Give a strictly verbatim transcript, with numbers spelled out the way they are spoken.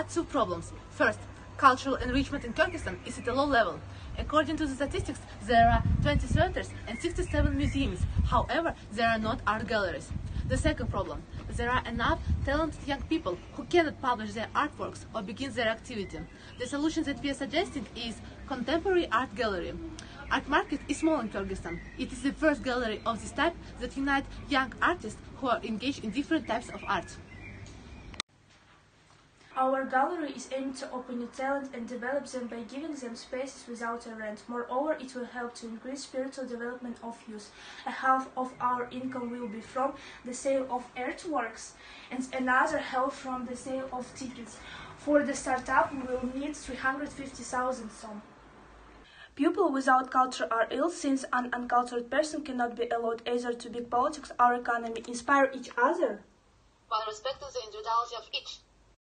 are two problems. First, cultural enrichment in Kyrgyzstan is at a low level. According to the statistics, there are twenty theaters and sixty-seven museums. However, there are not art galleries. The second problem, there are enough talented young people who cannot publish their artworks or begin their activity. The solution that we are suggesting is contemporary art gallery. Art Market is small in Kyrgyzstan. It is the first gallery of this type that unites young artists who are engaged in different types of art. Our gallery is aimed to open new talent and develop them by giving them spaces without a rent. Moreover, it will help to increase spiritual development of youth. A half of our income will be from the sale of artworks and another half from the sale of tickets. For the startup, we will need three hundred fifty thousand som. People without culture are ill, since an uncultured person cannot be allowed either to big politics or economy. Inspire each other while respecting the individuality of each.